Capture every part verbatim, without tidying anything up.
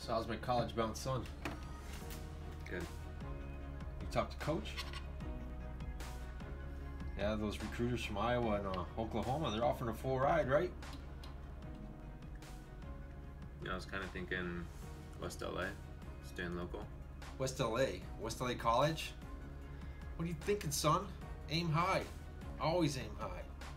So how's my college-bound son? Good. You talked to Coach? Yeah, those recruiters from Iowa and uh, Oklahoma, they're offering a full ride, right? Yeah, I was kind of thinking West L A, staying local. West L A? West L A College? What are you thinking, son? Aim high. Always aim high.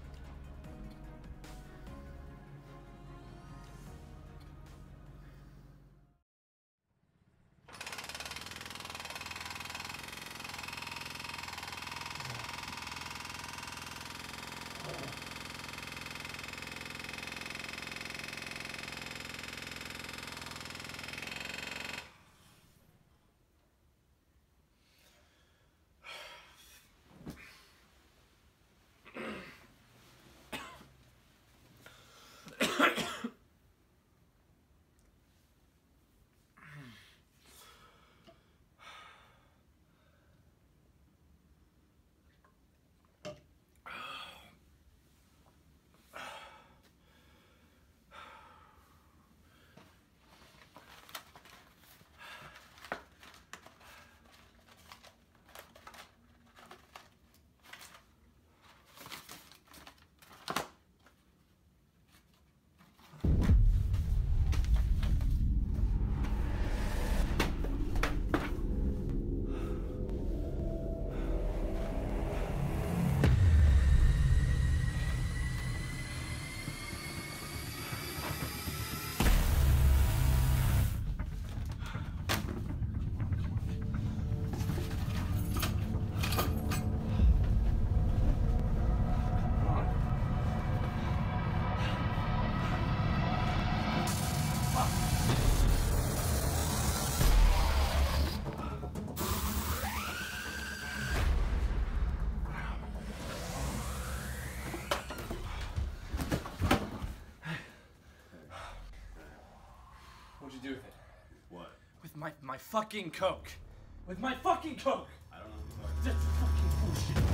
What'd you do with it? What? With my my fucking Coke. With my fucking Coke. I don't know what the That's fucking bullshit.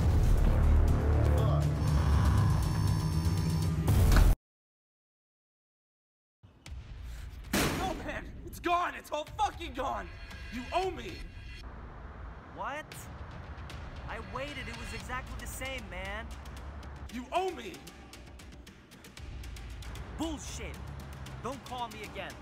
No, man, it's gone. It's all fucking gone. You owe me. What? I waited. It was exactly the same, man. You owe me. Bullshit. Don't call me again.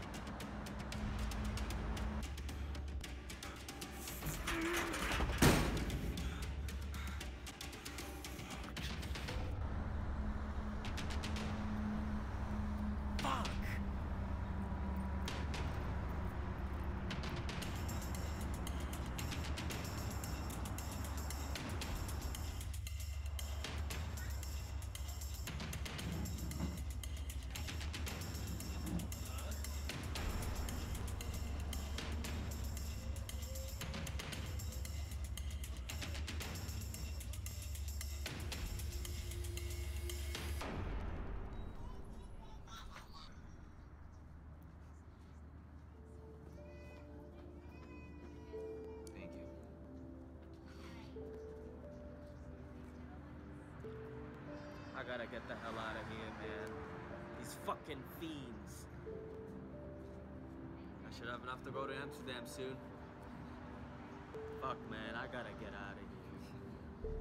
Fuck. Thank you. I gotta get the hell out of here, man. These fucking fiends. I should have enough to go to Amsterdam soon. Fuck, man, I gotta get out of here.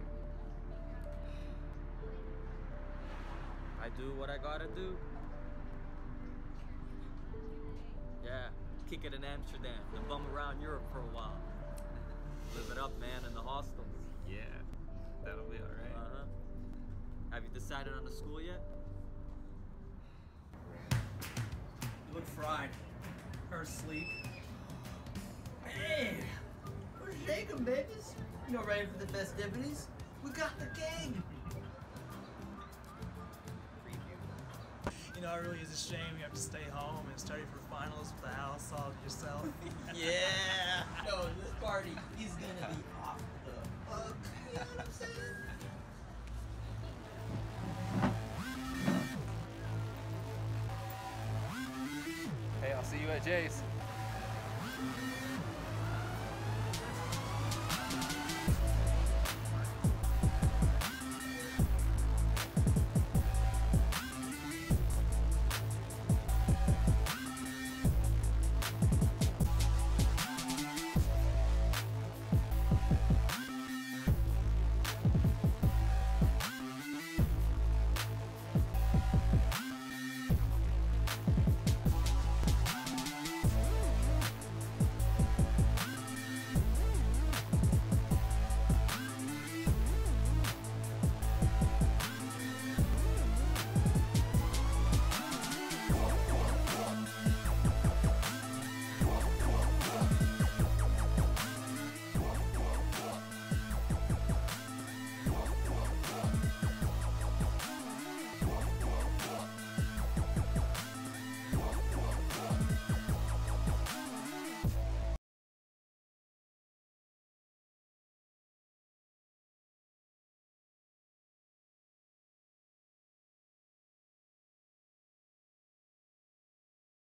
I do what I gotta do. Yeah, kick it in Amsterdam, then bum around Europe for a while. Live it up, man, in the hostels. Yeah, that'll be alright. Uh-huh. Have you decided on the school yet? You look fried. Or asleep. Hey! We're shaking, babies. You know, ready for the festivities? We got the gig! You know, it really is a shame you have to stay home and study for finals with the house all to yourself. Yeah! No, this party is gonna be off the hook. You know what I'm saying? Hey, I'll see you at Jay's.